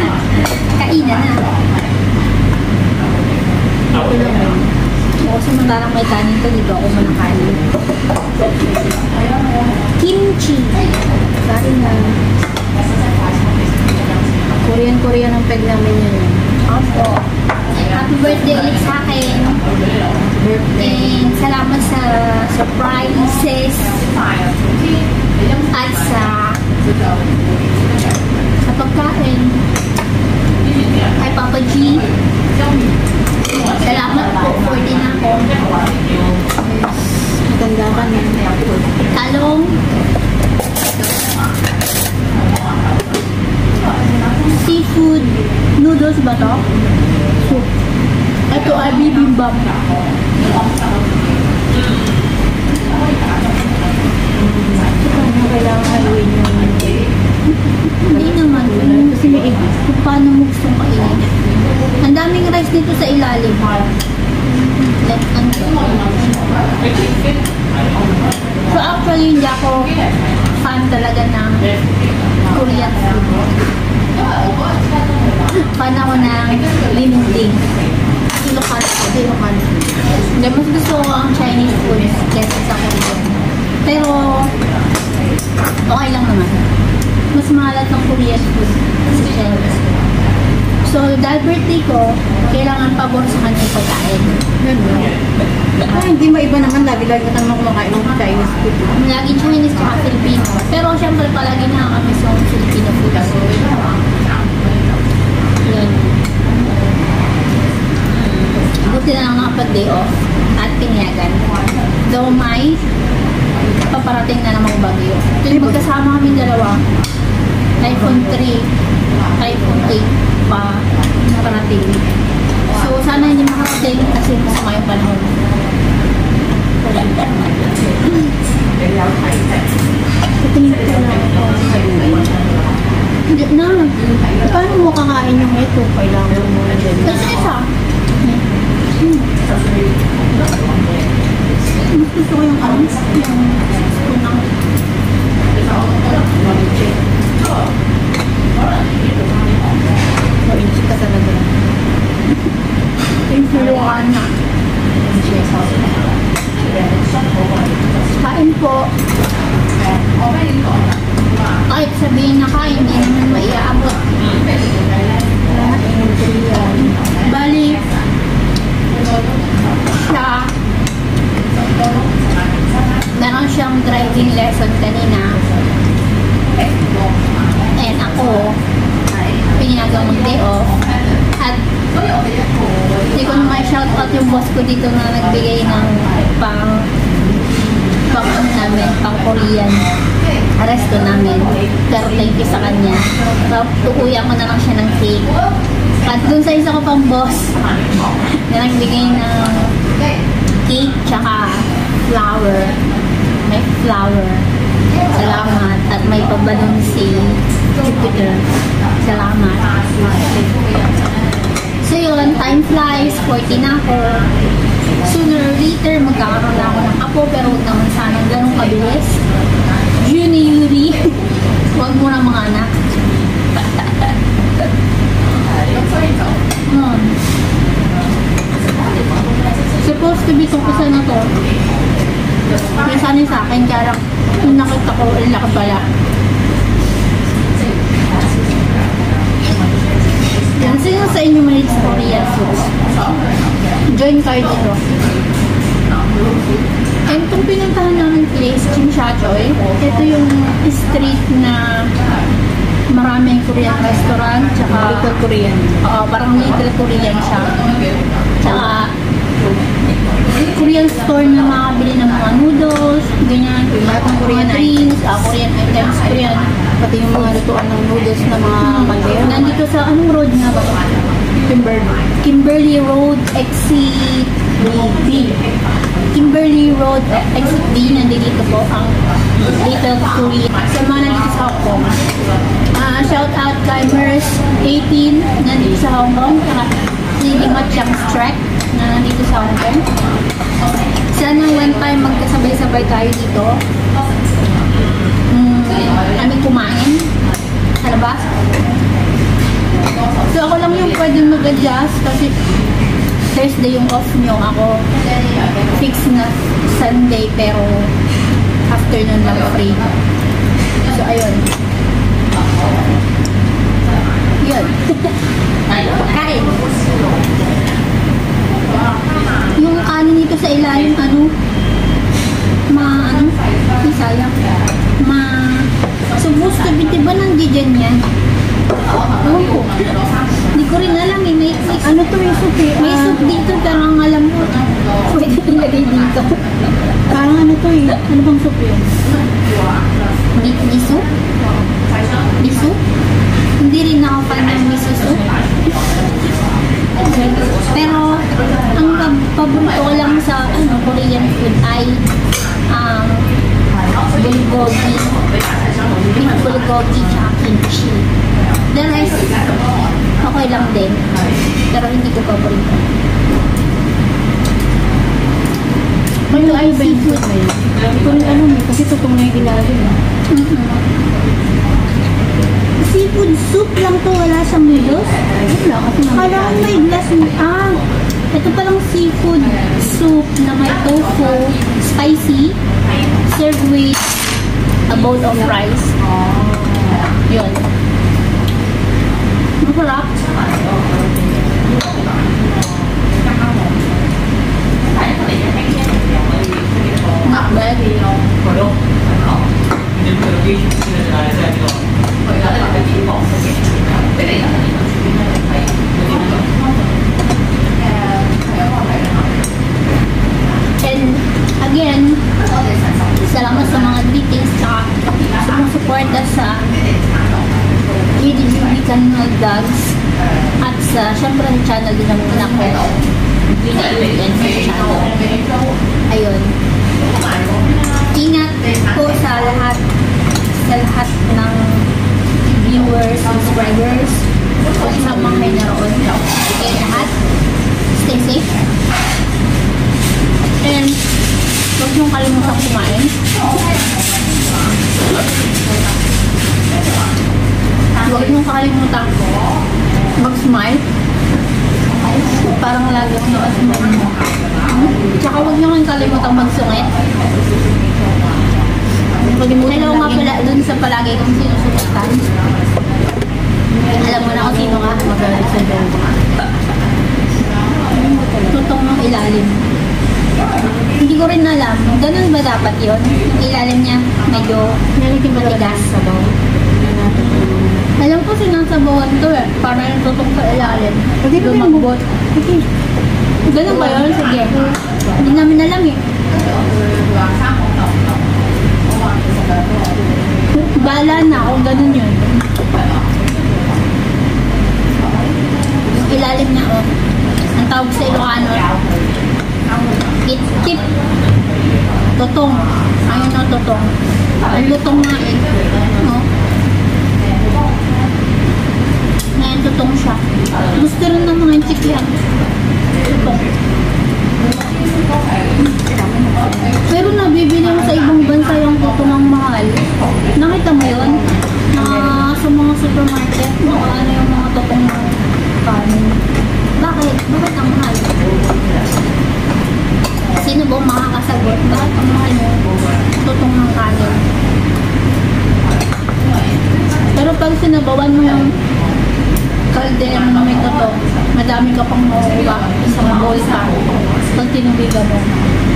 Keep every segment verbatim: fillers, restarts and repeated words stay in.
Kainan na. Ito lang yun. O, samantalang may kanin to, dito ako manakanin. Kimchi. Sorry na. Korean-Korean ang peg namin yun. Opo. Happy birthday ulit sa akin. And salamat sa surprises. At sa sa pagkain. Kay Papa G. Salamat po for din ako. Maganda ka na. Talong. Seafood noodles ba to? Soup. Ito ay bibimbap. Kailangan haluin yung Hindi naman. Kasi may egg. Kung paano mo gustong kainin. Ang daming rice dito sa ilalim. Like, ano. So actually, hindi ako fan talaga ng Korean food. Fan ako ng linding. Ilocano ko. Ilocano. Hindi, mas gusto ko ang Chinese food kesa sa Korean. Pero, okay lang naman. Mas mahalat ng Korean food sa Chinese food. So, dahil birthday ko, kailangan pabor sa kanya yung pagkain. Ay, hindi maiba naman. Lagi-lagi ka naman kumakain ng Chinese food. Laging Chinese tsaka Filipino. Pero syempre palagi na kami sa Filipino food. Yan. Buti na lang nakapag-day off at pinayagan. Though may paparating na namang bagyo. Tuwing magkasama kami dalawa, iPhone three, iPhone eight pa parating. So sana hindi makarating kasi masama yung panahon. Tingin ko na ako. Hindi na. Paano mo kakain yung ito? Kailangan mo na din. Kasi isa. Hmm. Mas gusto ko yung ano? Yung unang Mabinis ka talaga. Yung suluan na. Kain po. Kahit sabihin na kain, hindi naman maiaabot. Bali, siya, meron siyang driving lesson kanina. And ako, pinagawa mag-day off. At hindi ko naman shout out yung boss ko dito na nagbigay ng pang pang namin, pang Korean resto namin. Pero thank you sa kanya. Tukuyan ko na lang siya ng cake. At dun sa isa ko pang boss na nagbigay ng cake tsaka flower. May flower. Salamat. At may pabalon si Jupiter. Salamat. So yun, time flies, forty na ako. Sooner or later, magkakaroon na ako ng apo, pero huwag naman sana ganun kabilis. Juni, Yuri, huwag mo na mga anak. Hmm. Supposed to be itong isa na to. May sanay sa akin, kaya lang, yung nakita ko, ang laki pala. Yan, sino sa inyo mahilig sa Korean food? Join kayo dito. And itong pinuntahan namin place, Chimchachoy, ito yung street na maraming Korean restaurant, tsaka Little Korean. Oo, parang Little Korean siya. Tsaka Korean store na makabili ng mga noodles, ganyan, Lahat ng Korean drinks, uh, Korean items, Korean. Pati yung mga lutuan ng noodles na mga kaldero. Nandito sa anong road nga ba? Kimberly. Kimberly Road, Exit B. Kimberly Road, Exit B, nandito po ang Little Korea. Sa mga nandito sa Hong Kong. Uh, shout out kay Mers eighteen, nandito sa Hong Kong. Saka si Matchang Strike, na nandito sa Hong Kong. Sana one time magkasabay-sabay tayo dito. Mm, kami kumain sa labas. pwede mag-adjust kasi Thursday yung off nyo. Ako, fix na Sunday pero afternoon lang free. So, ayun. Yun. Kain. Yung kanin nito sa ilalim, ano, ma, ano, ay, sayang. Ma, supposed to be, diba nandiyan yan? Oo po. Hindi ko rin alam eh. May, may, Ano to yung soup eh? may soup dito pero ang alam ko, pwede ilagay dito. Parang ano to eh? Ano bang soup yun? Mi- miso? Miso? Hindi rin ako fan ng miso soup. Pero, ang pab- paborito ko lang sa ano, Korean food ay um, bulgogi. Beef bulgogi tsaka kimchi. The rest, okay lang din. Pero hindi ko paborito. May ay ba yung soup na yun? Hindi ko rin alam eh. Kasi tutong na yung ilalim eh. Mm-hmm. Seafood soup lang to, wala siyang noodles. Wala kasi naman. Kala ko may glass mo. Ah, ito palang seafood soup na may tofu, spicy, served with a bowl of rice. Yun. Masarap. Not bad. And again, salamat sa mga greetings sa sumusuporta sa E D B Canal Vlogs at sa syempre sa channel din ng anak ko, Green and sa channel. Ayun. Ingat po sa lahat sa lahat ng viewers, subscribers, kung sa mga kayo naroon. Okay, lahat. Stay safe. And huwag niyong kalimutan kumain. Huwag niyong kalimutan mag-smile. Parang lagi akong nakasmile. Tsaka huwag niyong kalimutan magsungit. Hello nga pala dun sa palagi kong sinusubukan. Alam mo na kung sino ka. Magalit sa dyan. Tutong ng ilalim. Hindi ko rin alam. Ganun ba dapat yun? Yung ilalim niya medyo Nalagyan ba matigas. sa baw? Alam ko sinasabawan to eh. Para yung tutong sa ilalim. Pwede ba yung Lumambot. Okay. Ganun ba yun? Sige. Hindi namin alam eh. Bala na kung ganun yun. Yung ilalim niya oh. Ang tawag sa Ilocano. Itip. Totong. Ayun na totong. Ang lutong nga eh. No? Ngayon totong siya. Gusto rin ng mga chip yan. Totong. Pero nabibili mo sa ibang bansa yung totong ang mahal. Nakita mo yun? Na sa mga supermarket, mga ano yung mga totong ng kanin. Bakit? Bakit ang mahal? Sino ba makakasagot? Bakit ang mahal mo? Totong ng kanin. Pero pag sinabawan mo yung kaldero na may totong, madami ka pang makukuha sa bowl ka. Pag tinubigan mo.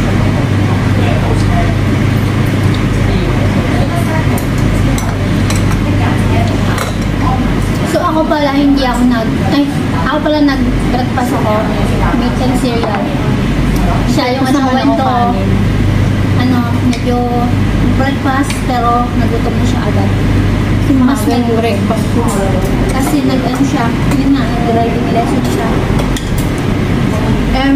So ako pala hindi ako nag ay ako pala nag-breakfast ako meat and cereal. Siya yung asawa ko ano medyo breakfast pero nagutom na siya agad. Mas may breakfast ko. kasi nag-ano siya yun na nag-driving lesson siya. Um,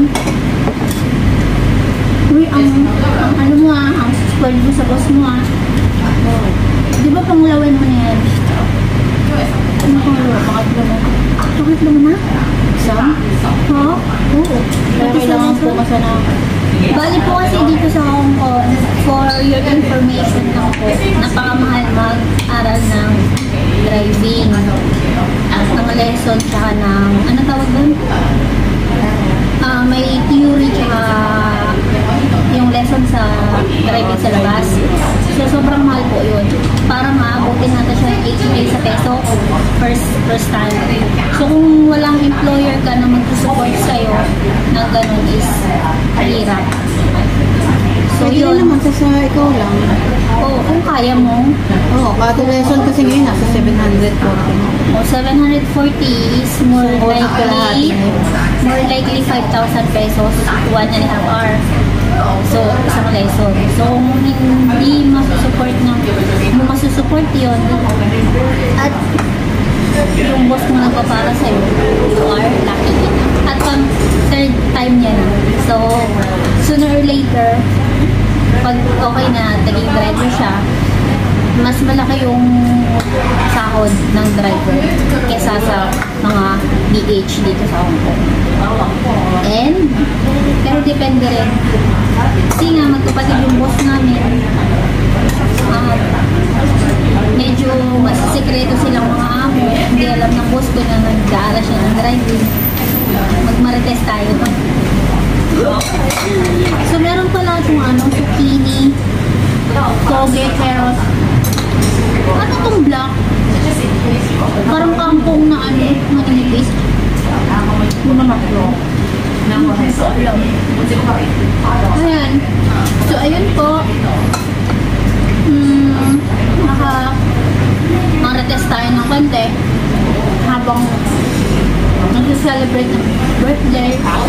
uy, ang, ang ano mo ah, ang spoiled mo sa boss mo ah. Di ba pangulawin mo na yan? Ano pangulaw? Pangatlo mo? Pangatlo mo na? Sam? Ha? Oo. Kaya kailangan po kasi na Bali po kasi dito sa Hong Kong, for your information lang po, napakamahal mag-aral ng driving. Ang lesson tsaka ng, ano tawag doon? Ah, may theory tsaka yung lesson sa driving sa labas. So, sobrang mahal po yun. Para maabutin natin siya ng eighty sa peso first, first time. So, kung walang employer ka na mag-support sa'yo ng ganun is hirap. So, Pwede yun. rin naman sa, sa ikaw lang. Oo, kung kaya mo. Oo, kada lesson kasi ngayon nasa seven hundred forty. O, seven hundred forty is more So, wala ka lahat, likely, eh. more likely five thousand pesos, one and a half hour. So, isang lesson. So, kung hindi masusupport ng, mo masusupport yun, at yung boss mo nagpapara sa'yo, you are lucky. At pang third time niya na. So, sooner or later, pag okay na, naging driver siya, mas malaki yung sahod ng driver kesa sa mga B H dito sa Hong Kong. And, pero depende rin. Kasi nga, magkapatid yung boss namin, uh, medyo mas sekreto silang mga amo. Hindi alam ng boss ko na nag-aaral siya ng driving. Magmarites tayo. So, meron pala itong ano, zucchini, toge, carrot. Ano itong black? Parang kangkong na ano, maninipis. Yung naman ito. Ayan. So, ayun po. Hmm, naka marites tayo ng konti habang nag-celebrate ng birthday.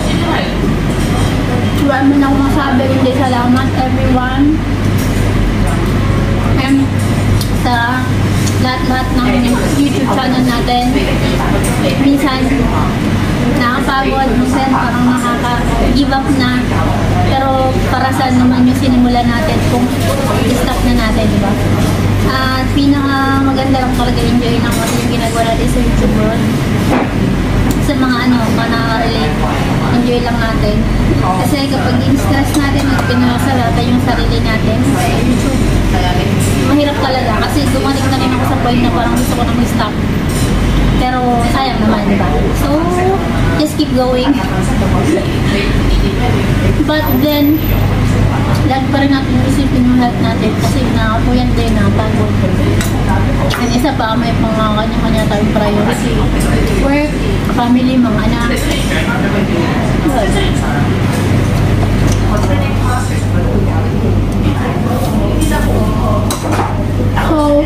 Wala mo na akong masabi, hindi salamat everyone. And sa lahat-lahat ng YouTube channel natin, minsan nakapagod, minsan parang nakaka-give up na, pero para saan naman yung sinimulan natin kung i-stop na natin, di ba? At pinaka maganda lang talaga enjoy ng kasi yung ginagawa natin sa YouTube world. Sa mga ano, mga nakaka-relate, enjoy lang natin. Kasi kapag in-stress natin at pinasalatan yung sarili natin sa YouTube, mahirap talaga kasi dumating na rin ako sa point na parang gusto ko na mag-stop. Pero sayang naman, di ba? So, just keep going. But then, lagi pa rin natin isipin yung health natin kasi nakapuyat din na pagod. And isa pa, may mga kanya-kanya tayong priority. Work, family, mga anak. So,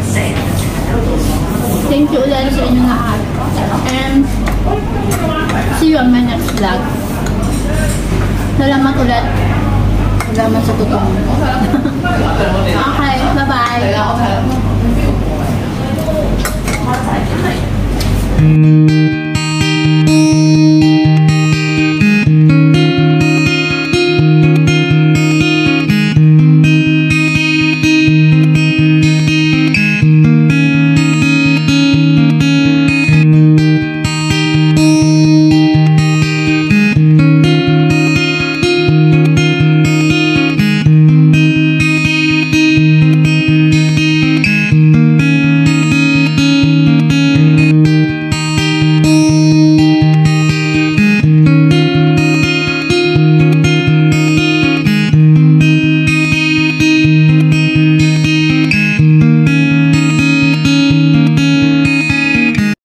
thank you ulit sa inyong lahat. And see you on my next vlog. Salamat ulit. Salamat sa tutong. Okay, bye-bye.